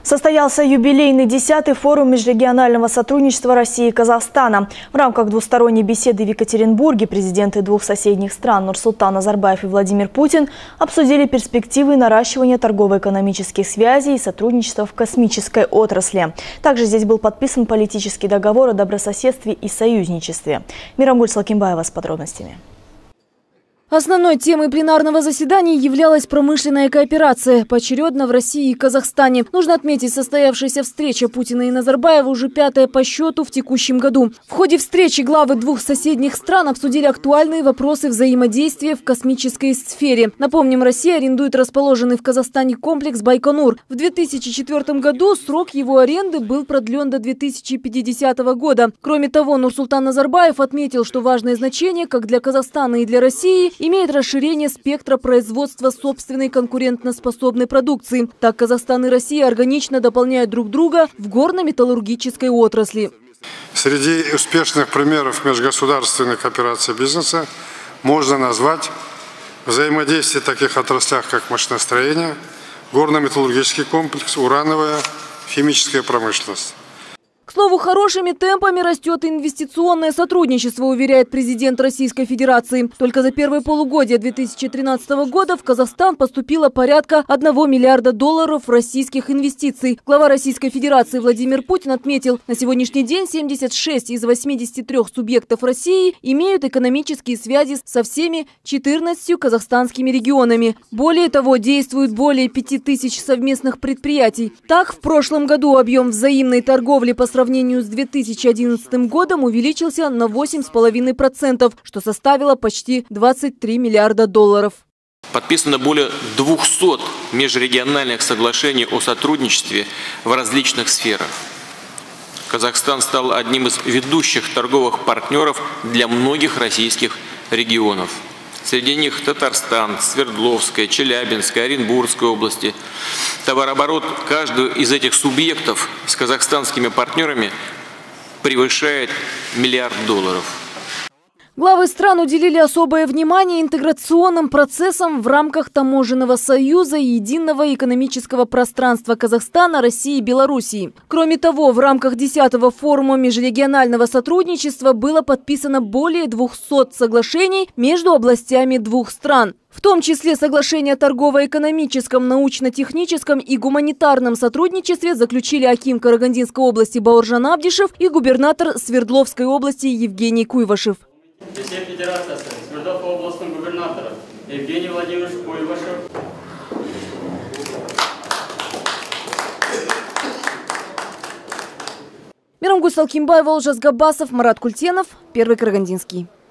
Состоялся юбилейный 10-й форум межрегионального сотрудничества России и Казахстана. В рамках двусторонней беседы в Екатеринбурге президенты двух соседних стран Нурсултан Назарбаев и Владимир Путин обсудили перспективы наращивания торгово-экономических связей и сотрудничества в космической отрасли. Также здесь был подписан политический договор о добрососедстве и союзничестве. Мирамгуль Салкимбаева с подробностями. Основной темой пленарного заседания являлась промышленная кооперация, поочередно в России и Казахстане. Нужно отметить, состоявшаяся встреча Путина и Назарбаева уже 5-я по счету в текущем году. В ходе встречи главы двух соседних стран обсудили актуальные вопросы взаимодействия в космической сфере. Напомним, Россия арендует расположенный в Казахстане комплекс Байконур. В 2004 году срок его аренды был продлен до 2050 года. Кроме того, Нурсултан Назарбаев отметил, что важное значение как для Казахстана и для России имеет расширение спектра производства собственной конкурентоспособной продукции. Так Казахстан и Россия органично дополняют друг друга в горно-металлургической отрасли. Среди успешных примеров межгосударственной кооперации бизнеса можно назвать взаимодействие в таких отраслях, как машиностроение, горно-металлургический комплекс, урановая, химическая промышленность. К слову, хорошими темпами растет инвестиционное сотрудничество, уверяет президент Российской Федерации. Только за первое полугодие 2013 года в Казахстан поступило порядка $1 миллиарда российских инвестиций. Глава Российской Федерации Владимир Путин отметил, на сегодняшний день 76 из 83 субъектов России имеют экономические связи со всеми 14 казахстанскими регионами. Более того, действуют более 5000 совместных предприятий. Так, в прошлом году объем взаимной торговли по сравнению с 2011 годом увеличился на 8,5%, что составило почти $23 миллиарда. Подписано более 200 межрегиональных соглашений о сотрудничестве в различных сферах. Казахстан стал одним из ведущих торговых партнеров для многих российских регионов. Среди них Татарстан, Свердловская, Челябинская, Оренбургская области. Товарооборот каждого из этих субъектов с казахстанскими партнерами превышает $1 миллиард. Главы стран уделили особое внимание интеграционным процессам в рамках Таможенного союза и единого экономического пространства Казахстана, России и Белоруссии. Кроме того, в рамках 10-го форума межрегионального сотрудничества было подписано более 200 соглашений между областями двух стран. В том числе соглашение о торгово-экономическом, научно-техническом и гуманитарном сотрудничестве заключили аким Карагандинской области Бауыржан Абдишев и губернатор Свердловской области Евгений Куйвашев. Ресей Федерациясы Свердлов областының губернаторы Евгений Владимирович Куйвашев. Мирамгуль Салкимбаева, Олжас Габасов, Марат Культенов, Первый Карагандинский.